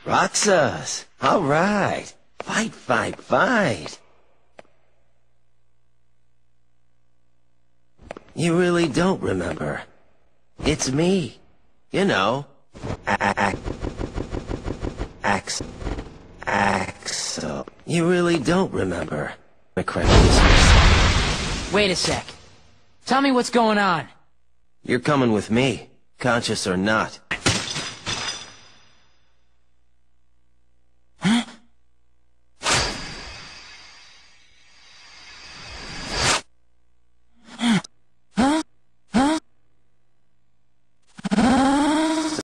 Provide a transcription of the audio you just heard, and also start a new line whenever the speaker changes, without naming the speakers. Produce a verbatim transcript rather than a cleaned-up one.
Roxas! Alright! Fight, fight, fight! You really don't remember. It's me. You know. Ax... Ax... Axel. You really don't remember.
Wait a sec. Tell me what's going on.
You're coming with me, conscious or not.